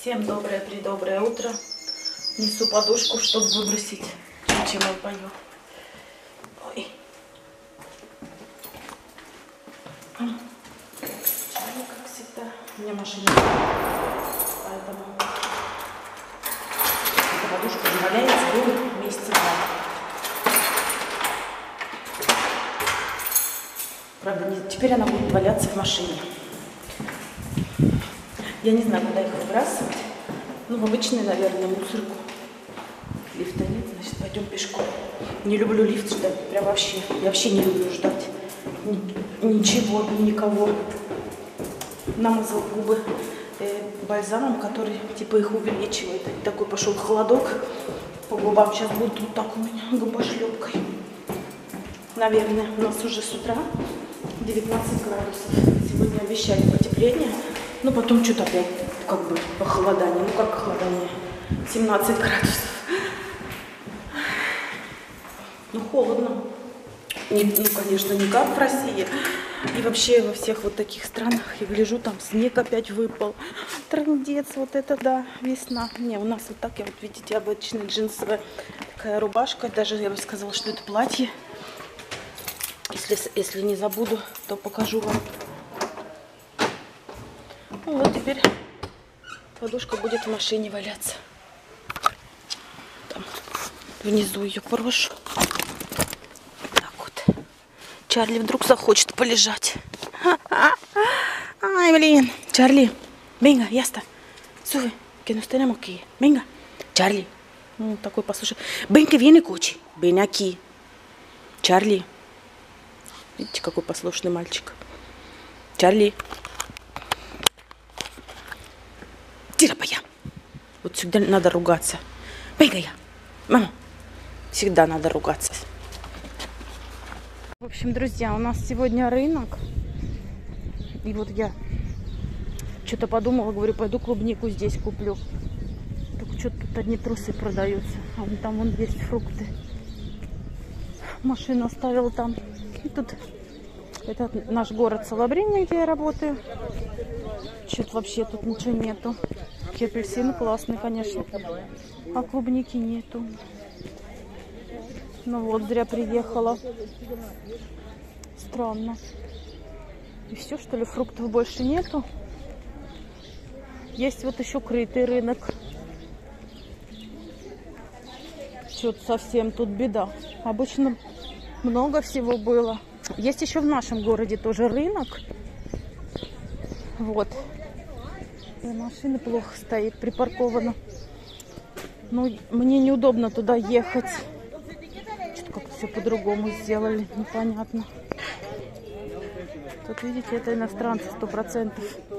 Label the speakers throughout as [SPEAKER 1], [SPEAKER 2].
[SPEAKER 1] Всем доброе утро. Несу подушку, чтобы выбросить, чем он поел. Ой. Чайник, как всегда. У меня машина, поэтому эта подушка уже валяется было месяца 2. Правда, теперь она будет валяться в машине. Я не знаю, куда их выбрасывать. Ну, в обычную, наверное, мусорку. Лифта нет, значит, пойдем пешком. Не люблю лифт ждать, прям вообще. Я вообще не люблю ждать ничего, никого. Намазал губы бальзамом, который типа их увеличивает. И такой пошел холодок по губам. Сейчас будет вот так у меня губошлепкой. Наверное, у нас уже с утра 19 градусов. Сегодня обещали потепление. Но потом что-то опять как бы похолодание. Ну как похолодание? 17 градусов. Ну холодно. Ну, конечно, не как в России. И вообще во всех вот таких странах, я гляжу, там снег опять выпал. Трындец, вот это да, весна. Не, у нас вот так, вот видите, обычная джинсовая такая рубашка. Даже я бы сказала, что это платье. Если не забуду, то покажу вам. Ну вот теперь подушка будет в машине валяться. Там внизу ее брошу. Так вот. Чарли вдруг захочет полежать. Ай, блин. Чарли, venga, ya está. Sube, que nos tenemos que ir. Venga. Чарли. Ну, такой послушай. Ven, que viene coche. Ven aquí. Чарли. Видите, какой послушный мальчик. Чарли. Тирапая. Вот всегда надо ругаться. Бегая. Мама. Всегда надо ругаться. В общем, друзья, у нас сегодня рынок. И вот я что-то подумала, говорю, пойду клубнику здесь куплю. Только что-то тут одни трусы продаются. А вон там вон есть фрукты. Машину оставила там. И тут это наш город Салабрини, где я работаю. Что-то вообще тут ничего нету. Апельсины классные, конечно. А клубники нету. Ну вот, зря приехала. Странно. И все, что ли, фруктов больше нету? Есть вот еще крытый рынок. Что-то совсем тут беда. Обычно много всего было. Есть еще в нашем городе тоже рынок. Вот. И машина плохо стоит, припаркована. Ну, мне неудобно туда ехать. Что-то как-то все по-другому сделали, непонятно. Тут, видите, это иностранцы 100%.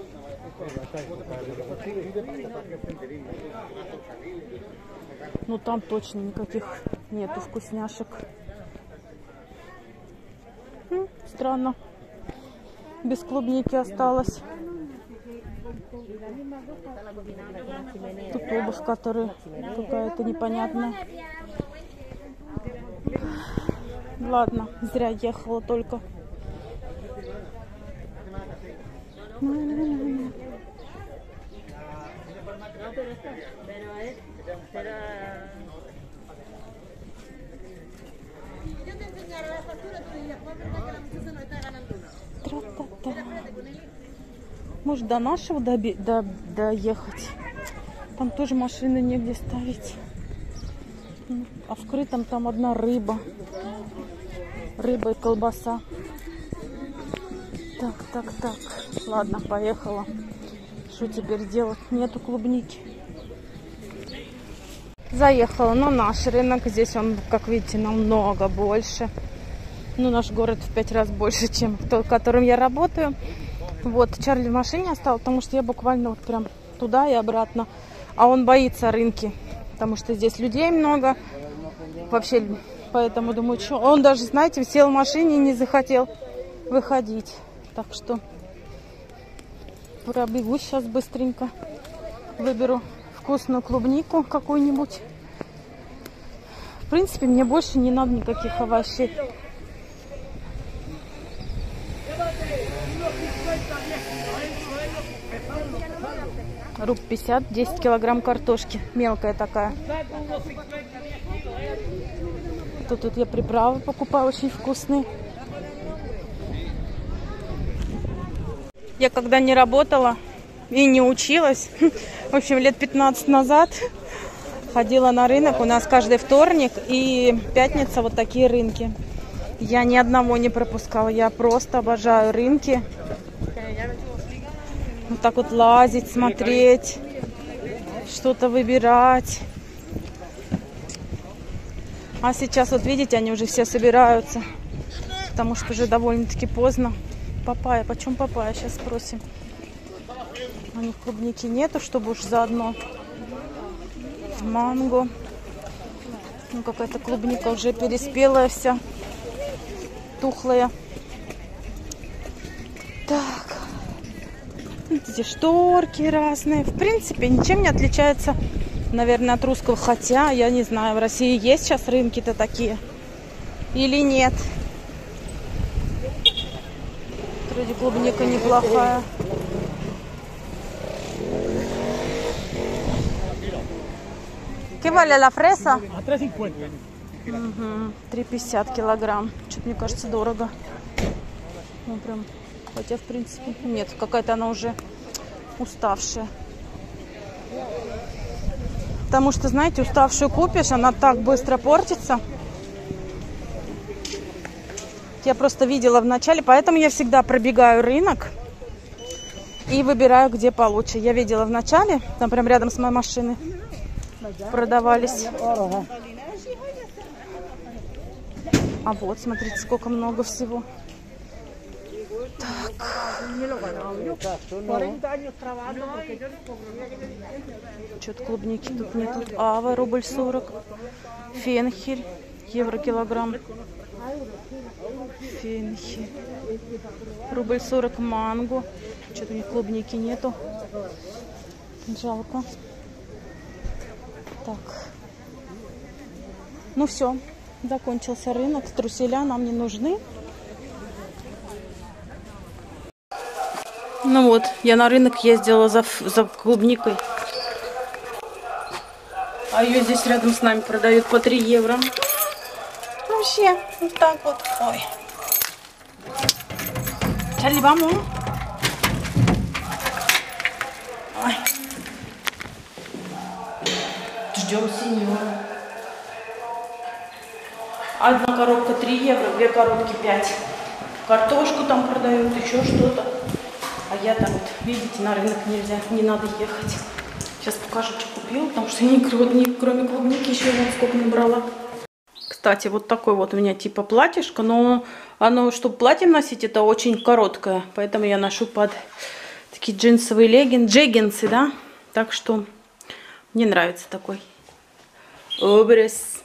[SPEAKER 1] Ну, там точно никаких нету вкусняшек. Странно. Без клубники осталось. Тут обувь, которая какая-то непонятная. Ладно, зря ехала только. Может, до нашего доехать? Там тоже машины негде ставить. А в крытом там одна рыба. Рыба и колбаса. Так. Ладно, поехала. Что теперь делать? Нету клубники. Заехала на наш рынок. Здесь он, как видите, намного больше. Ну, наш город в 5 раз больше, чем тот, в котором я работаю. Вот, Чарли в машине остался, потому что я буквально вот прям туда и обратно. А он боится рынки, потому что здесь людей много. Вообще, поэтому думаю, что... Он даже, знаете, сел в машине и не захотел выходить. Так что пробегу сейчас быстренько. Выберу вкусную клубнику какую-нибудь. В принципе, мне больше не надо никаких овощей. Руб 50, 10 килограмм картошки. Мелкая такая. Тут я приправы покупаю, очень вкусные. Я когда не работала и не училась, в общем, лет 15 назад ходила на рынок. У нас каждый вторник и пятница вот такие рынки. Я ни одного не пропускала. Я просто обожаю рынки. Вот так вот лазить, смотреть, что-то выбирать. А сейчас, вот видите, они уже все собираются, потому что уже довольно-таки поздно. Папайя, почем папайя? Сейчас спросим. У них клубники нету, чтобы уж заодно. Манго. Ну, какая-то клубника уже переспелая вся, тухлая. Так. Видите, шторки разные. В принципе, ничем не отличается, наверное, от русского. Хотя, я не знаю, в России есть сейчас рынки-то такие или нет. Вроде клубника неплохая. ¿Qué vale la fresa?
[SPEAKER 2] 3.50.
[SPEAKER 1] 3,50 килограмм. Что-то, мне кажется, дорого. Ну, прям, хотя, в принципе, нет. Какая-то она уже уставшая. Потому что, знаете, уставшую купишь, она так быстро портится. Я просто видела в начале, поэтому я всегда пробегаю рынок и выбираю, где получше. Я видела в начале, там прям рядом с моей машиной продавались. А вот, смотрите, сколько много всего. Так. Что-то клубники тут нет. Тут ава, рубль 40. Фенхель, евро килограмм. Фенхель. Рубль 40 манго. Что-то у них клубники нету. Жалко. Так. Ну все. Закончился рынок. Труселя нам не нужны. Ну вот, я на рынок ездила за клубникой. А ее здесь рядом с нами продают по 3 евро. Вообще, вот так вот. Ой. Чарли, vamos. Ой. Ждем сеньора. Одна коробка 3 евро, 2 коробки 5. Картошку там продают, еще что-то. А я там, вот, видите, на рынок нельзя, не надо ехать. Сейчас покажу, что купила, потому что я кроме клубники еще вот сколько набрала. Кстати, вот такой вот у меня типа платьишко, но оно, чтобы платье носить, это очень короткое. Поэтому я ношу под такие джинсовые джеггинсы, да. Так что мне нравится такой образ.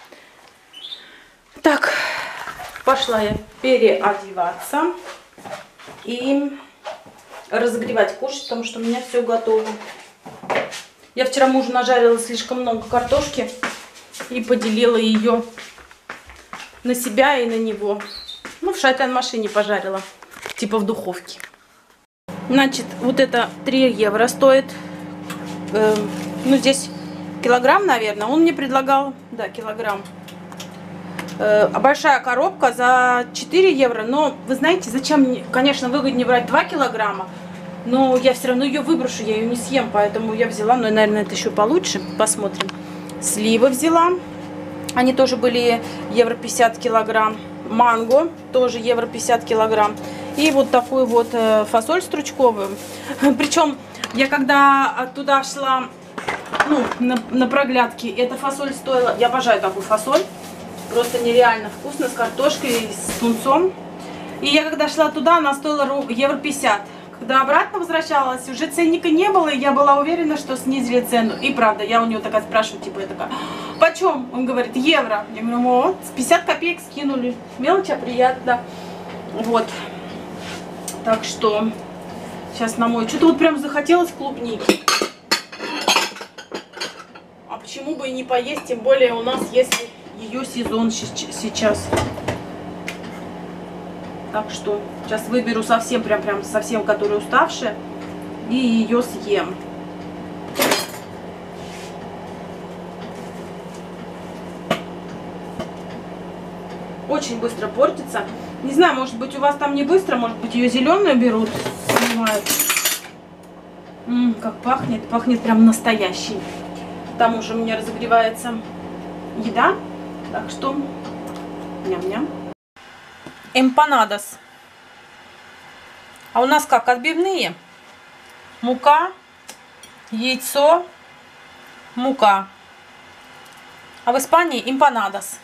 [SPEAKER 1] Так, пошла я переодеваться и разогревать, кушать, потому что у меня все готово. Я вчера мужу нажарила слишком много картошки и поделила ее на себя и на него. Ну, в шайтан-машине пожарила, типа в духовке. Значит, вот это 3 евро стоит. Ну, здесь килограмм, наверное. Он мне предлагал, да, килограмм. Большая коробка за 4 евро. Но, вы знаете, зачем мне, конечно, выгоднее брать 2 килограмма. Но я все равно ее выброшу, я ее не съем. Поэтому я взяла, но, наверное, это еще получше. Посмотрим. Сливы взяла. Они тоже были евро 50 килограмм. Манго тоже евро 50 килограмм. И вот такую вот фасоль стручковую. Причем я когда туда шла, ну, на проглядки, эта фасоль стоила... Я обожаю такую фасоль. Просто нереально вкусно, с картошкой, с тунцом. И я когда шла туда, она стоила евро 50. Когда обратно возвращалась, уже ценника не было, и я была уверена, что снизили цену. И правда, я у него такая спрашиваю, типа, я такая, почем? Он говорит, евро. Я говорю, вот, с 50 копеек скинули. Мелочь, а приятно. Вот. Так что, сейчас намою. Что-то вот прям захотелось клубники. А почему бы и не поесть, тем более у нас есть ее сезон сейчас. Так что сейчас выберу совсем, прям совсем, которая уставшая, и ее съем. Очень быстро портится. Не знаю, может быть у вас там не быстро, может быть ее зеленую берут, снимают. Как пахнет. Пахнет прям настоящий. К тому же у меня разогревается еда. Так что ням-ням. Эмпанадос. А у нас как? Отбивные. Мука, яйцо, мука. А в Испании эмпанадос.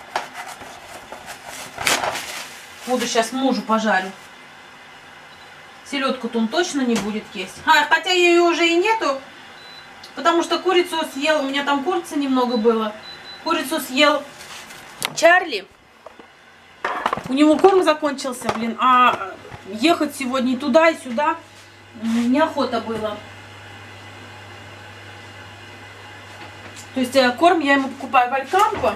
[SPEAKER 1] Буду сейчас мужу пожарю. Селедку-то он точно не будет есть. Хотя ее уже и нету. Потому что курицу съел. У меня там курицы немного было. Курицу съел Чарли. У него корм закончился, блин. А ехать сегодня и туда, и сюда неохота было. То есть корм я ему покупаю в Алькампо.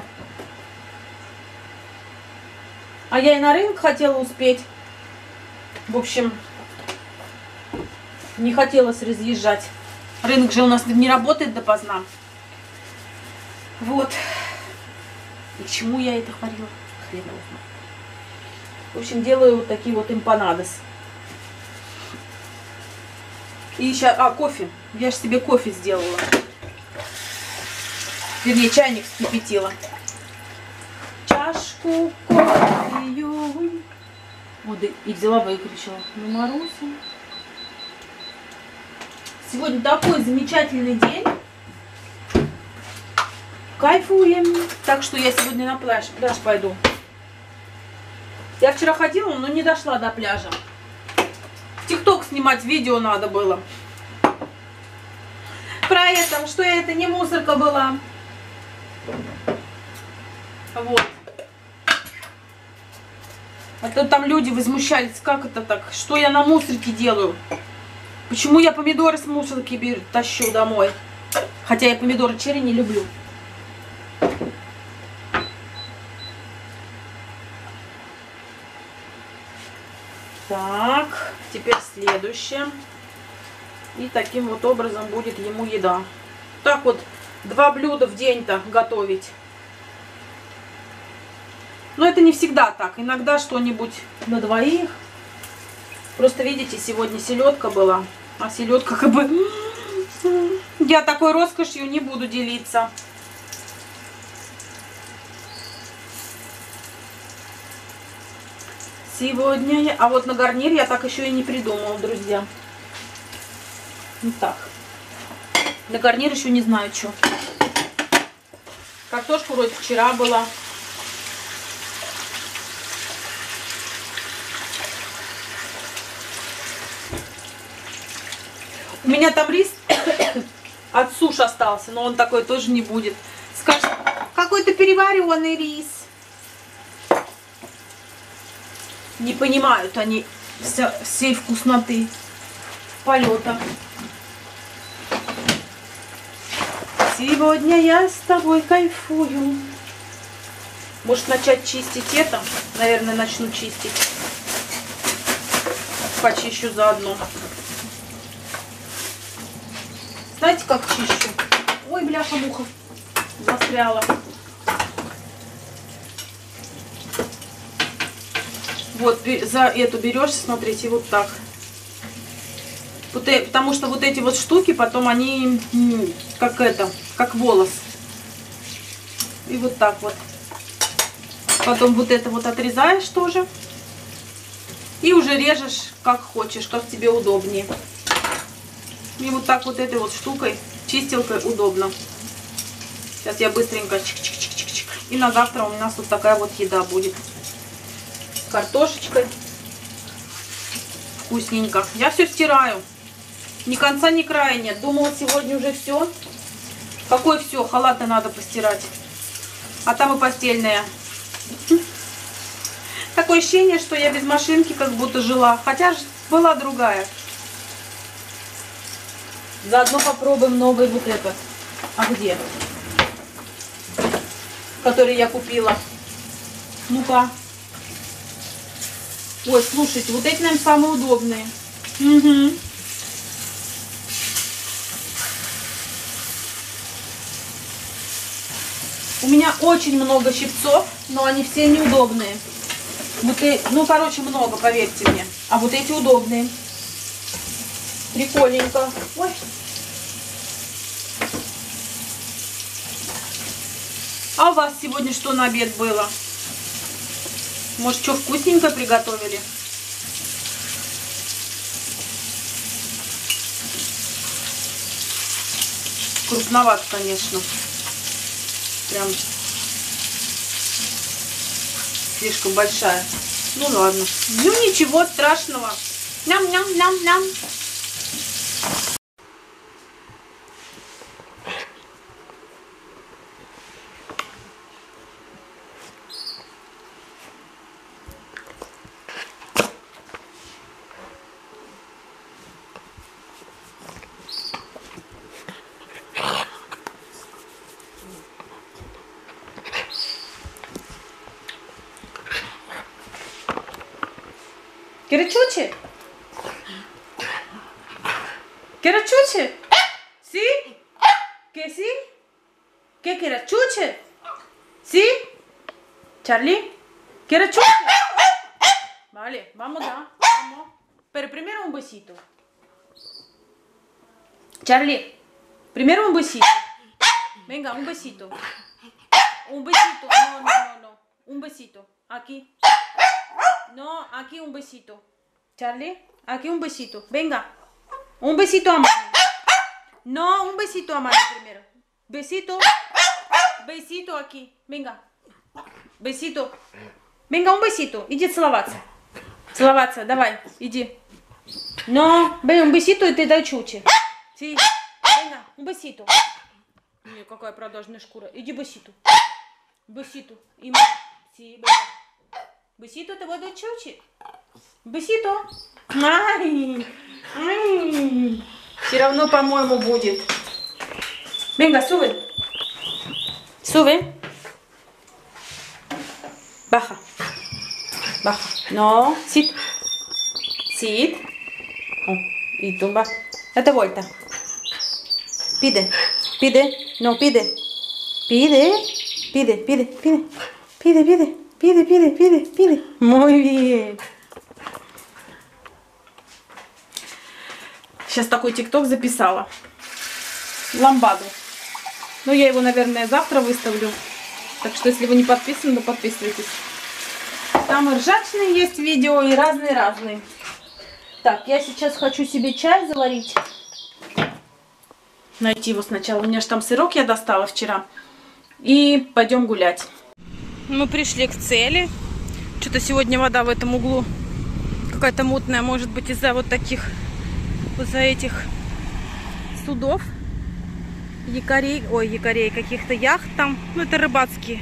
[SPEAKER 1] А я и на рынок хотела успеть. В общем, не хотелось разъезжать. Рынок же у нас не работает допоздна. Вот. И к чему я это говорила? Хрен его знает. В общем, делаю вот такие вот эмпанадос. И сейчас... кофе. Я же себе кофе сделала. Вернее, чайник вскипятила. Чашку кофею. Вот и взяла, выключила. Ну, Маруся. Сегодня такой замечательный день. Кайфуем. Так что я сегодня на пляж пойду. Я вчера ходила, но не дошла до пляжа. В ТикТок снимать видео надо было. Про это, что это не мусорка была. Вот. А то там люди возмущались, как это так, что я на мусорке делаю. Почему я помидоры с мусорки тащу домой? Хотя я помидоры черри не люблю. Так, теперь следующее. И таким вот образом будет ему еда. Так вот, 2 блюда в день-то готовить. Но это не всегда так. Иногда что-нибудь на двоих. Просто видите, сегодня селедка была. А селедка как бы... Я такой роскошью не буду делиться. Сегодня я... А вот на гарнир я так еще и не придумала, друзья. Вот так. На гарнир еще не знаю, что. Картошка вроде вчера была. У меня там рис от суш остался, но он такой тоже не будет. Скажет, какой-то переваренный рис. Не понимают они всей вкусноты полета. Сегодня я с тобой кайфую. Может начать чистить это? Наверное, начну чистить. Почищу заодно. Знаете, как чищу? Ой, бляха-муха, застряла. Вот, за эту берешь, смотрите, вот так. Потому что вот эти вот штуки, потом они как это, как волос. И вот так вот. Потом вот это вот отрезаешь тоже. И уже режешь, как хочешь, как тебе удобнее. И вот так вот этой вот штукой, чистилкой удобно. Сейчас я быстренько чик-чик-чик-чик-чик. И на завтра у нас вот такая вот еда будет. С картошечкой. Вкусненько. Я все стираю. Ни конца, ни края нет. Думала, сегодня уже все. Какое все? Халаты надо постирать. А там и постельное. Такое ощущение, что я без машинки как будто жила. Хотя была другая. Заодно попробуем новый вот этот. А где? Который я купила. Ну-ка. Ой, слушайте, вот эти, наверное, самые удобные. Угу. У меня очень много щипцов, но они все неудобные. Вот ну, короче, много, поверьте мне. А вот эти удобные. Прикольненько. Ой. А у вас сегодня что на обед было? Может, что вкусненькое приготовили? Крупновато, конечно. Прям слишком большая. Ну ладно. Ну ничего страшного. Ням-ням-ням-ням. Kirachuchi? Kirachuchi? ¿Sí? ¿Qué sí? ¿Qué Kirachuchi? ¿Sí? ¿Charlie? ¿Kirachuchi? Vale, vamos ya. Vamos. Pero primero un besito. Charlie, primero un besito. Venga, un besito. Un besito. No, no, no, no. Un besito. Aquí. No, aquí un besito. Charlie, aquí un besito. Venga. Un besito a mano. No, un besito a mano primero. Besito. Besito aquí. Venga. Besito. Venga, un besito. Иди целоваться. Целоваться, давай, иди. No, ven, un besito y te дай чучи. Sí. Venga, un besito. Ой, какая продажная шкура. Иди besito. Besito. Sí, venga. Besito, te voy a dar chuchi. Besito. Ай, ай. Все равно, по-моему, будет. Venga, sube. Sube. Baja. Baja. No, sit. Sit. Oh, y tumba. Date vuelta. Pide. Pide. No, pide. Pide. Pide, pide, pide. Pide, pide. Пиде, пиде, пиде, пиде. Muy bien. Сейчас такой тикток записала. Ламбаду. Ну, я его, наверное, завтра выставлю. Так что, если вы не подписаны, то подписывайтесь. Там и ржачные есть видео, и разные-разные. Так, я сейчас хочу себе чай заварить. Найти его сначала. У меня же там сырок я достала вчера. И пойдем гулять. Мы пришли к цели. Что-то сегодня вода в этом углу какая-то мутная. Может быть, из-за вот таких, из-за этих судов. Якорей, ой, якорей, каких-то яхт там. Ну, это рыбацкие.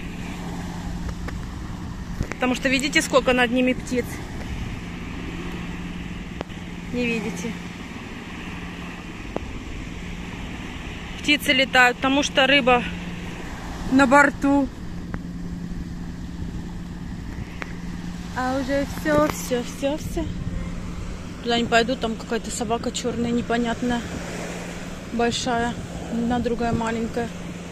[SPEAKER 1] Потому что видите, сколько над ними птиц? Не видите? Птицы летают, потому что рыба на борту. А уже все. Туда не пойду, там какая-то собака черная, непонятная, большая, одна другая маленькая.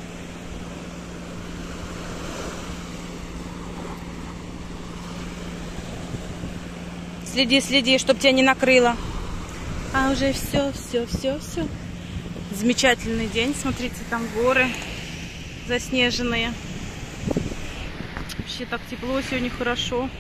[SPEAKER 1] Следи, чтоб тебя не накрыло. А уже все. Замечательный день, смотрите, там горы заснеженные. Вообще так тепло, сегодня хорошо.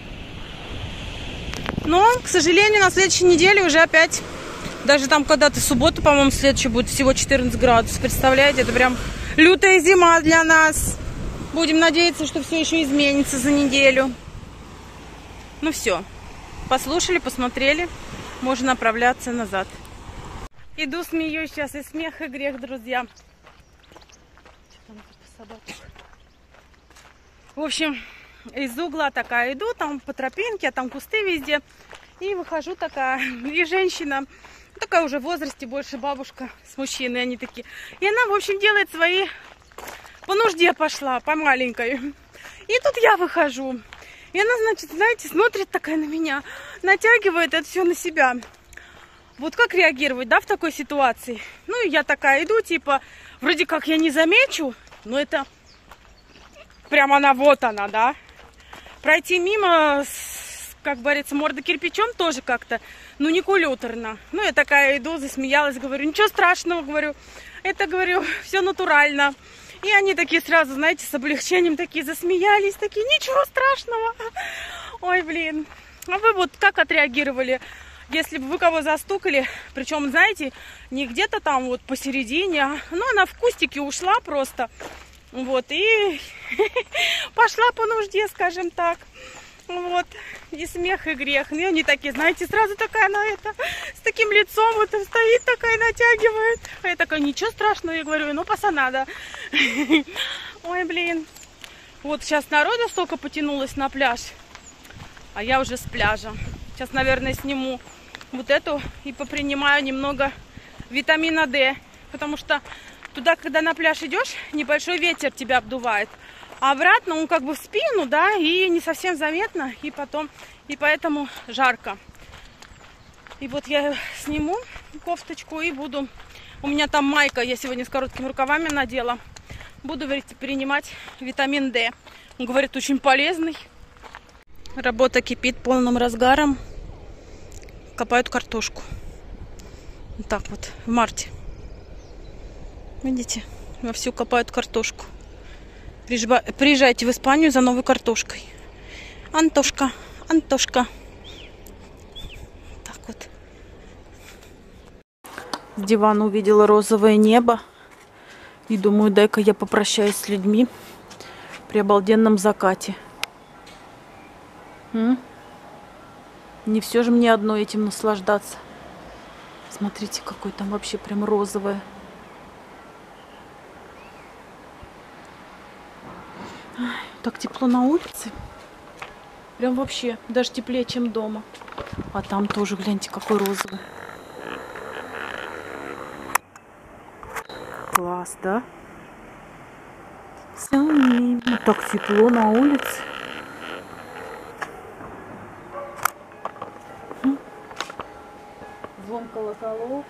[SPEAKER 1] Но, к сожалению, на следующей неделе уже опять, даже там когда-то в субботу, по-моему, следующий будет всего 14 градусов. Представляете, это прям лютая зима для нас. Будем надеяться, что все еще изменится за неделю. Ну все, послушали, посмотрели, можно направляться назад. Иду, смеюсь сейчас, и смех, и грех, друзья. Что там по собаке? В общем, из угла такая иду, там по тропинке, а там кусты везде. И выхожу такая, и женщина, такая уже в возрасте, больше бабушка с мужчиной, они такие. И она, в общем, делает свои, по нужде пошла, по маленькой. И тут я выхожу. И она, значит, знаете, смотрит такая на меня, натягивает это все на себя. Вот как реагировать, да, в такой ситуации? Ну, и я такая иду, типа, вроде как я не замечу, но это
[SPEAKER 2] прям она, вот она, да. Пройти мимо, как говорится, морда кирпичом тоже как-то, ну, не культурно. Ну, я такая иду, засмеялась, говорю, ничего страшного, говорю, это, говорю, все натурально. И они такие сразу, знаете, с облегчением такие засмеялись, такие, ничего страшного. Ой, блин. А вы вот как отреагировали, если бы вы кого застукали? Причем, знаете, не где-то там вот посередине, ну, она в кустике ушла просто. Вот, и пошла по нужде, скажем так. Вот, и смех, и грех. И они такие, знаете, сразу такая на это, с таким лицом вот стоит такая, натягивает. А я такая, ничего страшного, я говорю, ну, пацана, да. Ой, блин. Вот сейчас народу столько потянулось на пляж, а я уже с пляжа. Сейчас, наверное, сниму вот эту и попринимаю немного витамина D, потому что туда, когда на пляж идешь, небольшой ветер тебя обдувает. А обратно он как бы в спину, да, и не совсем заметно, и потом, и поэтому жарко. И вот я сниму кофточку и буду, у меня там майка, я сегодня с короткими рукавами надела, буду, говорит, принимать витамин D. Он говорит, очень полезный. Работа кипит полным разгаром, копают картошку. Вот так вот, в марте. Видите, вовсю копают картошку. Приезжайте в Испанию за новой картошкой. Антошка, Антошка. Так вот. С дивана увидела розовое небо. И думаю, дай-ка я попрощаюсь с людьми при обалденном закате. Не все же мне одно этим наслаждаться. Смотрите, какой там вообще прям розовое. Так тепло на улице. Прям вообще, даже теплее, чем дома. А там тоже, гляньте, какой розовый. Класс, да? Так тепло на улице. Звон колоколов.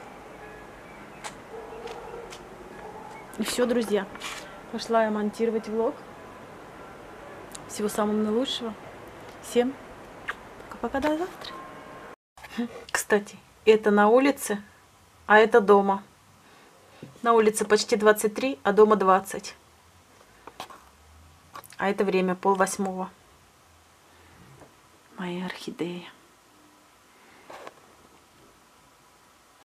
[SPEAKER 2] И все, друзья. Пошла я монтировать влог. Всего самого наилучшего. Всем пока-пока, до завтра. Кстати, это на улице, а это дома. На улице почти 23, а дома 20. А это время 7:30. Мои орхидеи.